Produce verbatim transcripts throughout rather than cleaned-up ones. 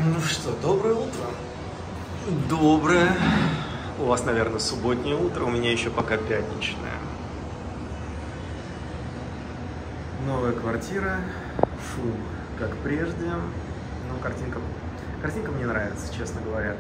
Ну что, доброе утро. Доброе. У вас, наверное, субботнее утро, у меня еще пока пятничное. Новая квартира. Фу, как прежде. Ну, картинка... Картинка мне нравится, честно говоря.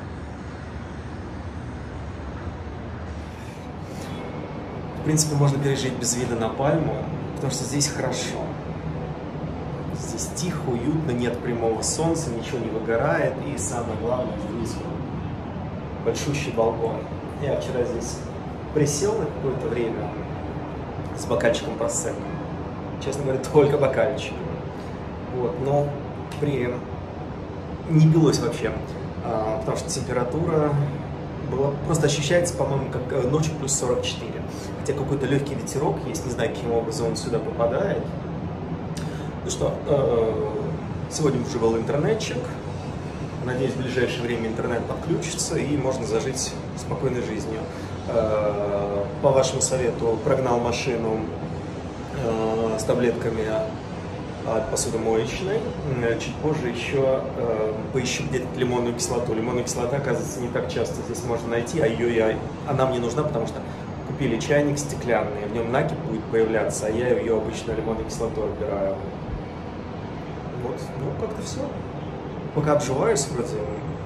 В принципе, можно пережить без вида на Пальму, потому что здесь хорошо. Здесь тихо, уютно, нет прямого солнца, ничего не выгорает. И самое главное, здесь большущий балкон. Я вчера здесь присел на какое-то время с бокальчиком просекко. Честно говоря, только бокальчик. Вот, но при... не билось вообще, а, потому что температура была... просто ощущается, по-моему, как ночью плюс сорок четыре. Хотя какой-то легкий ветерок есть, не знаю, каким образом он сюда попадает. Ну что, сегодня уже был интернетчик. Надеюсь, в ближайшее время интернет подключится и можно зажить спокойной жизнью. По вашему совету прогнал машину с таблетками от посудомоечной. Чуть позже еще поищу где-то лимонную кислоту. Лимонная кислота, оказывается, не так часто здесь можно найти, а ее я... она мне нужна, потому что купили чайник стеклянный, в нем накипь будет появляться, а я ее обычно лимонной кислотой отбираю. Вот, ну как-то все. Пока обживаюсь, вроде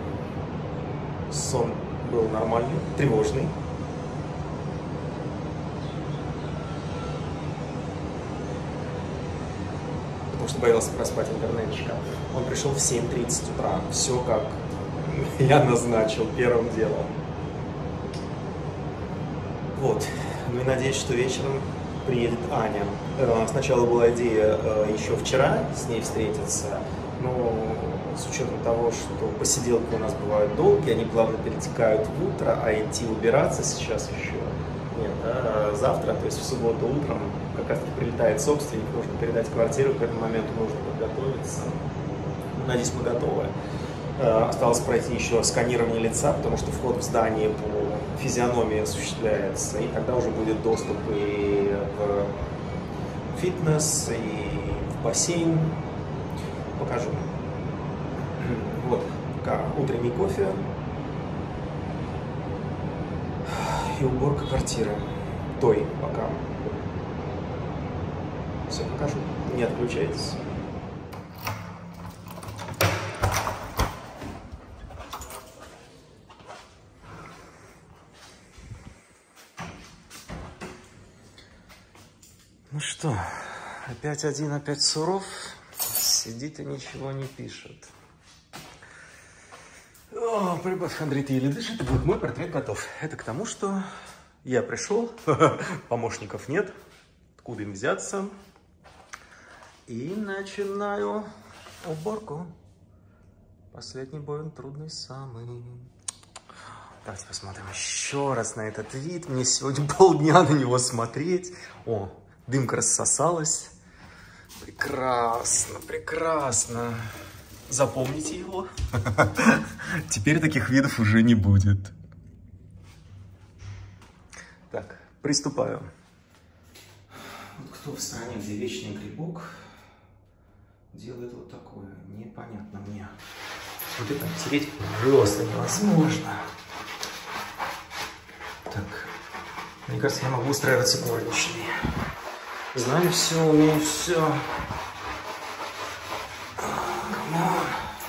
сон был нормальный, тревожный. Потому что боялся проспать интернетчика. Он пришел в семь тридцать утра. Все как я назначил первым делом. Вот. Ну и надеюсь, что вечером приедет Аня. Сначала была идея еще вчера с ней встретиться, но с учетом того, что посиделки у нас бывают долгие, они плавно перетекают в утро, а идти убираться сейчас еще нет. А завтра, то есть в субботу утром, как раз таки прилетает собственник, нужно передать квартиру, к этому моменту нужно подготовиться. Надеюсь, мы готовы. Осталось пройти еще сканирование лица, потому что вход в здание по физиономии осуществляется, и тогда уже будет доступ и в фитнес, и в бассейн. Покажу. Вот, пока утренний кофе и уборка квартиры. Той пока. Все, покажу. Не отключайтесь. Ну что, опять один, опять Суров, сидит и ничего не пишет. О, прибавь, Андрей, ты еле дышишь, вот мой портрет готов. Это к тому, что я пришел, помощников нет, откуда им взяться, и начинаю уборку. Последний бой, он трудный самый. Давайте посмотрим еще раз на этот вид. Мне сегодня полдня на него смотреть. О, дымка рассосалась. Прекрасно, прекрасно. Запомните его. Теперь таких видов уже не будет. Так, приступаю. Вот кто в стране, где вечный грибок, делает вот такое? Непонятно мне. Вот это тереть просто невозможно. Так, мне кажется, я могу устраиваться горничной. Знаю все, умею все. Камон.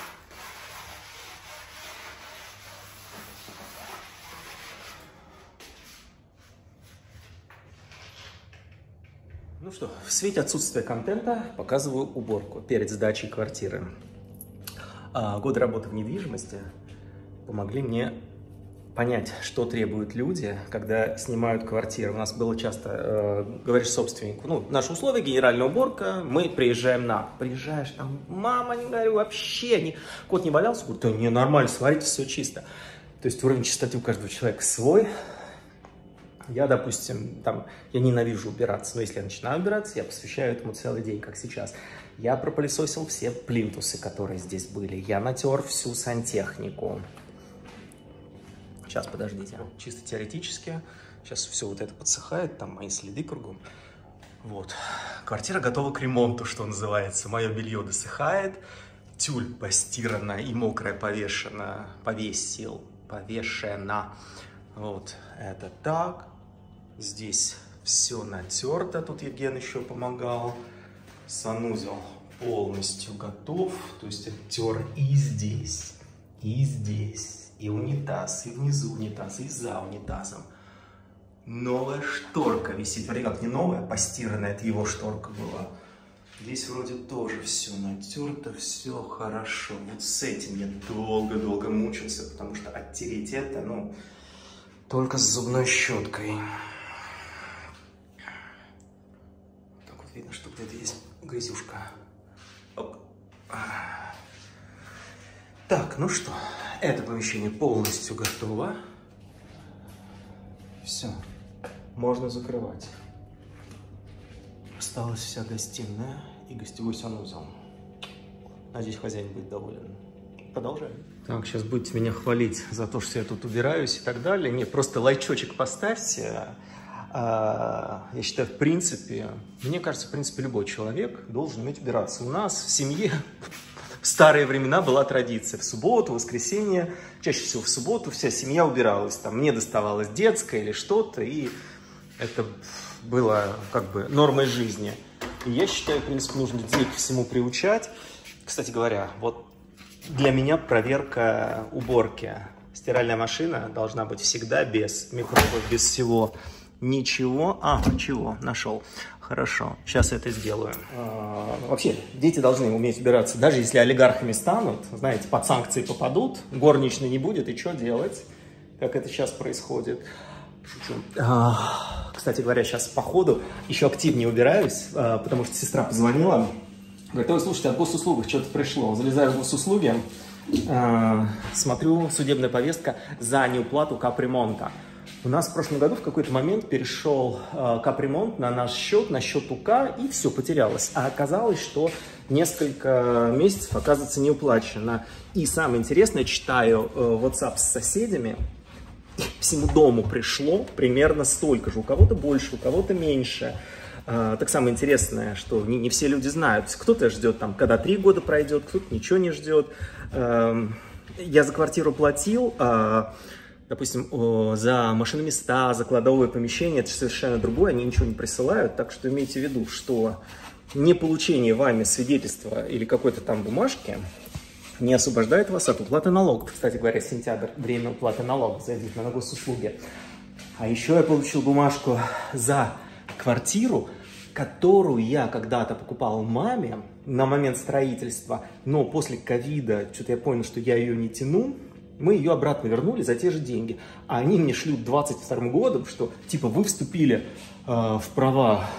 Ну что, в свете отсутствия контента показываю уборку перед сдачей квартиры. А, годы работы в недвижимости помогли мне понять, что требуют люди, когда снимают квартиру. У нас было часто, э, говоришь собственнику, ну, наши условия, генеральная уборка, мы приезжаем на... Приезжаешь, там, мама, не говорю, вообще, не... кот не валялся, говорит, да не, нормально, смотрите, все чисто. То есть уровень чистоты у каждого человека свой. Я, допустим, там, я ненавижу убираться, но если я начинаю убираться, я посвящаю этому целый день, как сейчас. Я пропылесосил все плинтусы, которые здесь были, я натер всю сантехнику. Сейчас, подождите. Чисто теоретически. Сейчас все вот это подсыхает, там мои следы кругом. Вот. Квартира готова к ремонту, что называется. Мое белье досыхает. Тюль постирана и мокрая повешена, повесил, повешена. Вот это так. Здесь все натерто, тут Евген еще помогал. Санузел полностью готов, то есть оттер и здесь, и здесь, и унитаз, и внизу унитаз, и за унитазом. Новая шторка висит, вроде как не новая, постиранная, это его шторка была. Здесь вроде тоже все натерто, все хорошо. Вот с этим я долго-долго мучился, потому что оттереть это, ну, только с зубной щеткой. Так вот видно, что где-то есть грязюшка. Оп. Так, ну что, это помещение полностью готово. Все, можно закрывать. Осталась вся гостиная и гостевой санузел. Надеюсь, хозяин будет доволен. Продолжаем. Так, сейчас будете меня хвалить за то, что я тут убираюсь и так далее. Нет, просто лайчочек поставьте. Я считаю, в принципе, мне кажется, в принципе, любой человек должен уметь убираться. У нас в семье в старые времена была традиция. В субботу, в воскресенье, чаще всего в субботу вся семья убиралась. Там мне доставалось детское или что-то, и это было как бы нормой жизни. И я считаю, в принципе, нужно детей ко всему приучать. Кстати говоря, вот для меня проверка уборки. Стиральная машина должна быть всегда без микробов, без всего. Ничего. А, чего? Нашел. Хорошо. Сейчас я это сделаю. А, вообще, дети должны уметь убираться. Даже если олигархами станут, знаете, под санкции попадут, горничной не будет, и что делать? Как это сейчас происходит? Шучу. А, кстати говоря, сейчас по ходу еще активнее убираюсь, а, потому что сестра позвонила. Говорит, ой, слушайте, от госуслуг что-то пришло. Залезаю в госуслуги, а, смотрю, судебная повестка за неуплату капремонта. У нас в прошлом году в какой-то момент перешел э, капремонт на наш счет, на счет УК, и все, потерялось. А оказалось, что несколько месяцев, оказывается, не уплачено. И самое интересное, читаю э, WhatsApp с соседями, всему дому пришло примерно столько же. У кого-то больше, у кого-то меньше. Э, так самое интересное, что не, не все люди знают. Кто-то ждет, там, когда три года пройдет, кто-то ничего не ждет. Э, я за квартиру платил... Э, Допустим, за машиноместа, за кладовое помещение, это совершенно другое, они ничего не присылают, так что имейте в виду, что не получение вами свидетельства или какой-то там бумажки не освобождает вас от уплаты налогов. Кстати говоря, сентябрь, время уплаты налогов, зайдите на госуслуги. А еще я получил бумажку за квартиру, которую я когда-то покупал маме на момент строительства, но после ковида, что-то я понял, что я ее не тяну. Мы ее обратно вернули за те же деньги. А они мне шлют двадцать вторым годом, что типа вы вступили э, в права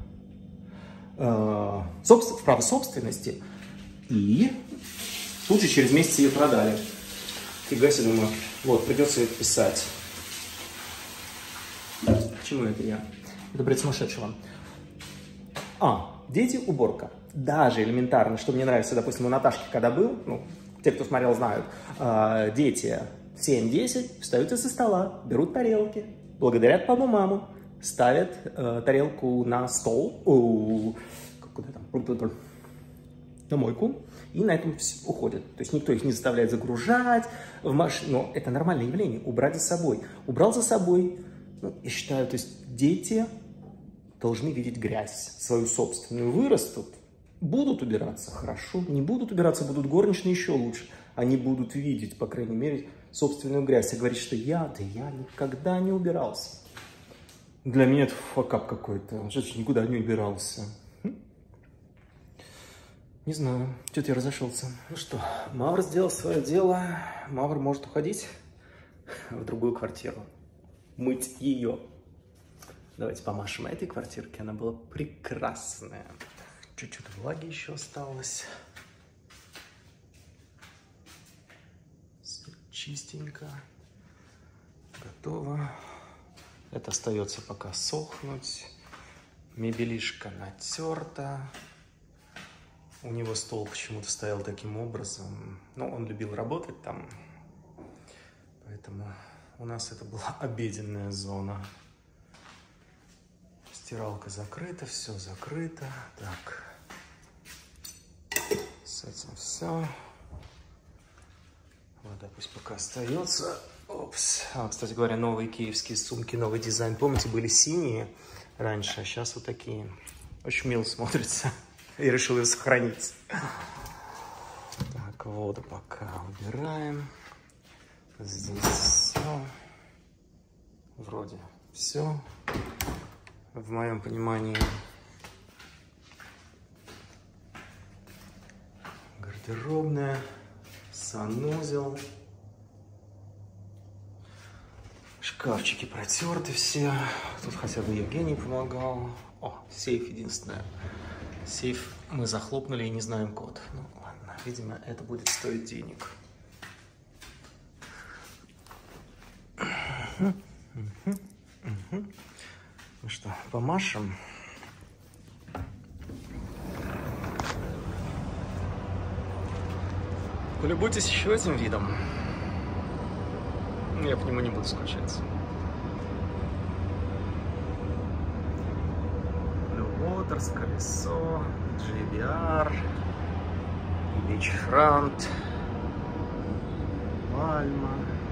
э, собствен, в право собственности, и тут же через месяц ее продали. Фига себе, думаю, вот, придется это писать. Почему это я? Это бред сумасшедшего. А, дети, уборка. Даже элементарно, что мне нравится, допустим, у Наташки, когда был, ну, те, кто смотрел, знают, э, дети в семь-десять встают из-за стола, берут тарелки, благодарят папу, маму, ставят э, тарелку на стол, о, куда там, на мойку, и на этом уходят. То есть никто их не заставляет загружать в машину. Но это нормальное явление, убрать за собой. Убрал за собой, ну, я считаю, то есть дети должны видеть грязь свою собственную, вырастут. Будут убираться, хорошо. Не будут убираться, будут горничные, еще лучше. Они будут видеть, по крайней мере, собственную грязь. И говорить, что я, да я никогда не убирался. Для меня это факап какой-то. Что-то никуда не убирался. Хм? Не знаю. Что-то я разошелся. Ну что, Мавр сделал свое дело. Мавр может уходить в другую квартиру. Мыть ее. Давайте помашем этой квартирке. Она была прекрасная. Чуть-чуть влаги еще осталось. Все чистенько. Готово. Это остается пока сохнуть. Мебелишка натерта. У него стол почему-то стоял таким образом. Ну, он любил работать там. Поэтому у нас это была обеденная зона. Стиралка закрыта, все закрыто. Так. С этим все. Вода пусть пока остается. Опс. А, кстати говоря, новые киевские сумки, новый дизайн. Помните, были синие раньше, а сейчас вот такие. Очень мило смотрится. И решил их сохранить. Так, воду пока убираем. Здесь все. Вроде все. В моем понимании. Гардеробная. Санузел. Шкафчики протерты все. Тут хотя бы Евгений помогал. О, сейф единственное. Сейф мы захлопнули и не знаем код. Ну ладно, видимо, это будет стоить денег. Угу, угу, угу. Ну что, помашем. Полюбуйтесь еще этим видом. Я по нему не буду скучать. Blue Waters, колесо, джей би ар, Beachfront, пальма,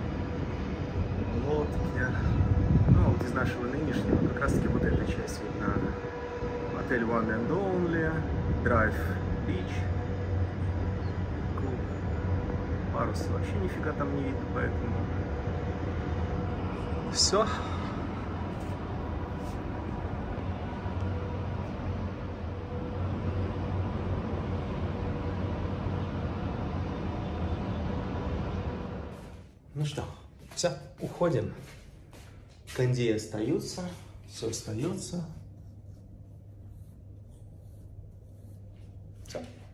лодки. Ну, вот из нашего нынешнего как раз таки вот эта часть видна. Отель One and Only, Drive Beach. Парус вообще нифига там не видно, поэтому все. Ну что, все, уходим. Кондеи остаются, все остается. Все.